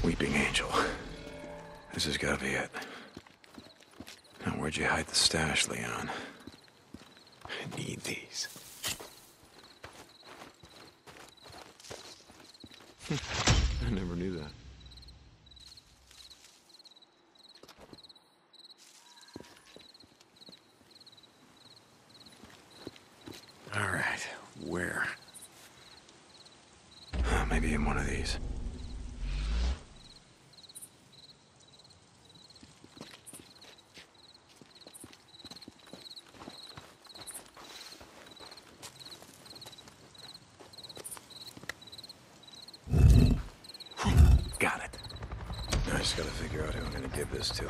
Weeping Angel. This has got to be it. Now, where'd you hide the stash, Leon? I need these. I never knew that. All right, where? Maybe in one of these. Got it. I just gotta figure out who I'm gonna give this to.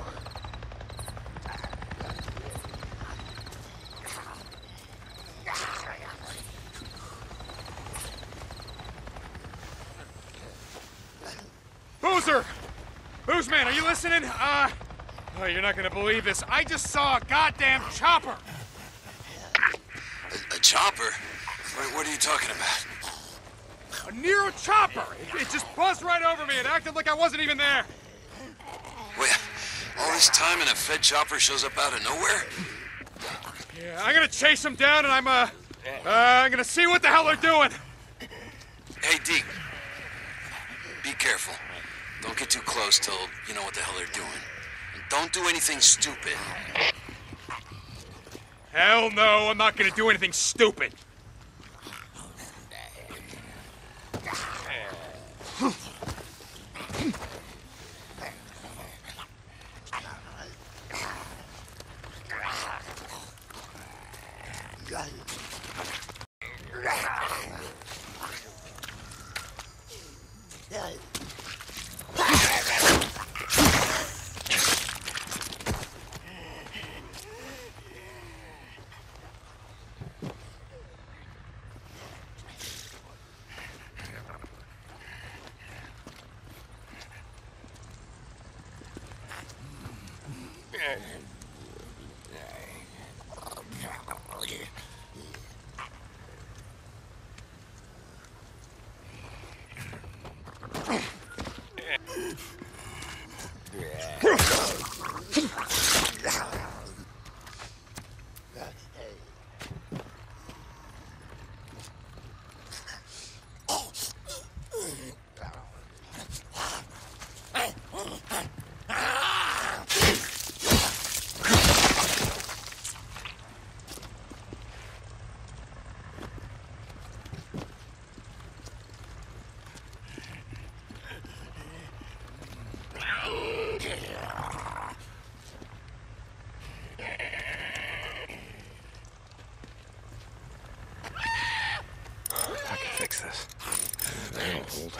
Boozer! Boozman, are you listening? Oh, you're not gonna believe this. I just saw a goddamn chopper! A chopper? What are you talking about? A Nero chopper! It just buzzed right over me and acted like I wasn't even there. Wait, all this time and a Fed chopper shows up out of nowhere? Yeah, I'm gonna chase them down and I'm gonna see what the hell they're doing. Hey, Deke. Be careful. Don't get too close till you know what the hell they're doing. And don't do anything stupid. Hell no, I'm not gonna do anything stupid. Fix this. That'll hold.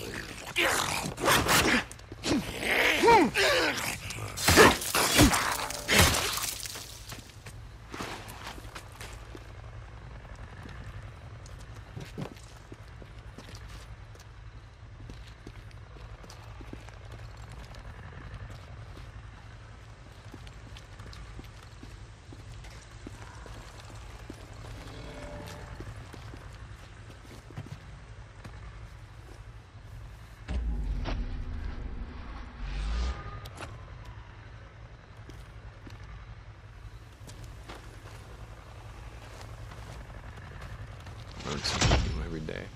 Learn something new every day.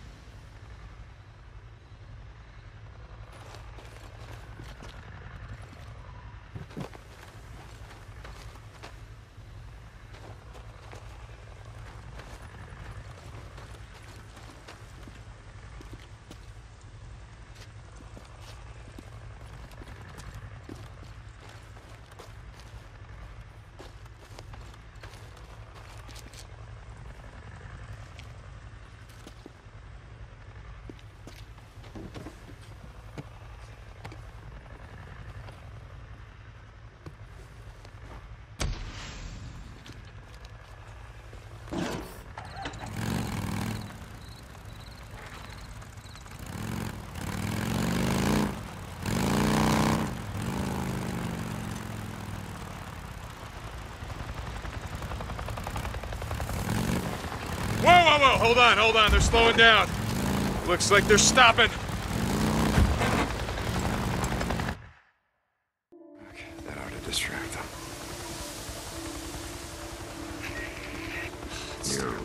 Whoa, hold on, they're slowing down. Looks like they're stopping.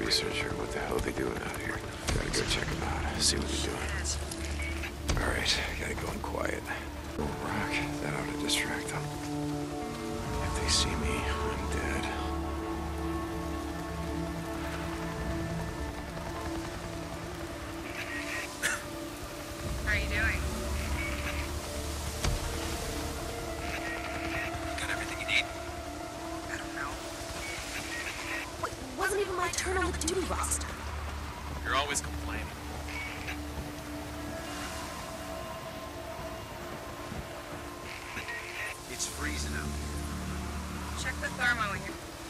researcher. What the hell are they doing out here? Gotta go check them out, see what they're doing. Alright, gotta go in quiet. Oh, rock, that ought to distract them. If they see me, I'm dead. How are you doing? Got everything you need? I don't know. Wait, wasn't even my turn on the duty roster. You're always complaining. It's freezing out. Check the thermo here.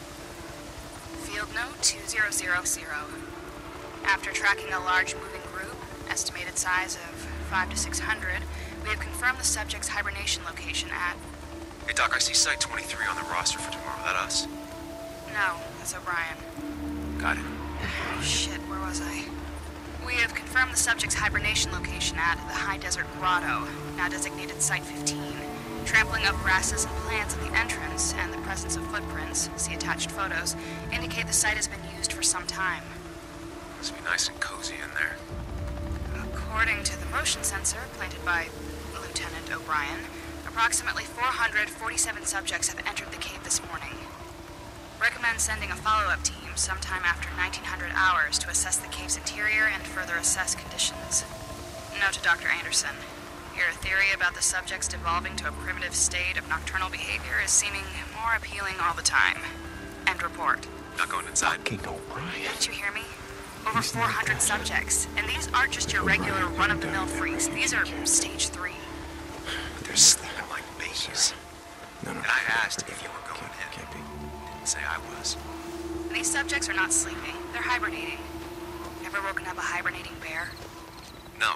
Field note 2000. After tracking a large moving group, estimated size of 500 to 600, we have confirmed the subject's hibernation location at... Hey, Doc, I see Site 23 on the roster for tomorrow. That us? No, that's O'Brien. Got it. Oh, shit, where was I? We have confirmed the subject's hibernation location at the High Desert Grotto, now designated Site 15. Trampling of grasses and plants at the entrance and the presence of footprints, see attached photos, indicate the site has been used for some time. Must be nice and cozy in there. According to the motion sensor planted by Lieutenant O'Brien, approximately 447 subjects have entered the cave this morning. Recommend sending a follow-up team sometime after 1900 hours to assess the cave's interior and further assess conditions. Note to Dr. Anderson. Your theory about the subjects devolving to a primitive state of nocturnal behavior is seeming more appealing all the time. End report. Not going inside. Fucking O'Brien. Didn't you hear me? Over 400 subjects. And these aren't just your regular run-of-the-mill freaks. These are stage 3. They're sleeping like babies. No. And I asked if you were going in. Can't be. Didn't say I was. These subjects are not sleeping. They're hibernating. Ever woken up a hibernating bear? No.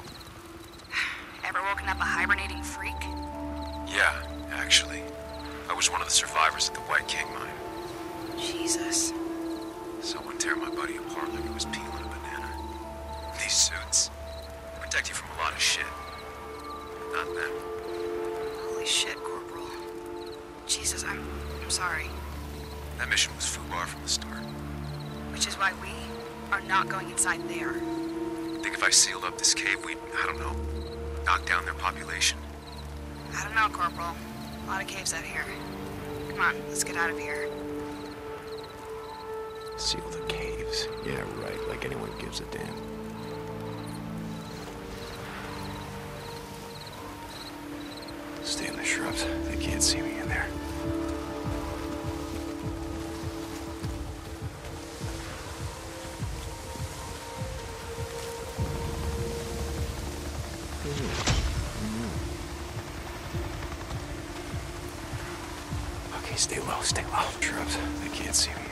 Ever woken up a hibernating freak? Yeah, actually. I was one of the survivors at the White King mine. Jesus. Someone tear my buddy apart like it was peeling a banana. These suits protect you from a lot of shit. Not them. Holy shit, Corporal. Jesus, I'm sorry. That mission was FUBAR from the start. Which is why we are not going inside there. I think if I sealed up this cave, we'd, I don't know, knock down their population. I don't know, Corporal. A lot of caves out here. Come on, let's get out of here. Seal the caves. Yeah, right. Like anyone gives a damn. Stay in the shrubs. They can't see me in there. Okay, stay low, stay low. Shrubs. They can't see me.